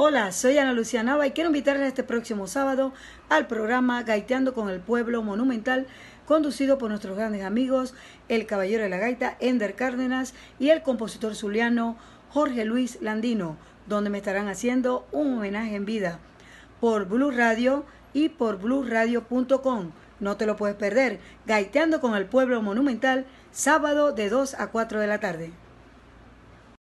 Hola, soy Ana Lucía Nava y quiero invitarles este próximo sábado al programa Gaiteando con el Pueblo Monumental, conducido por nuestros grandes amigos, el caballero de la gaita, Ender Cárdenas, y el compositor zuliano Jorge Luis Landino, donde me estarán haciendo un homenaje en vida por Blue Radio y por blueradio.com. No te lo puedes perder. Gaiteando con el Pueblo Monumental, sábado de 2 a 4 de la tarde.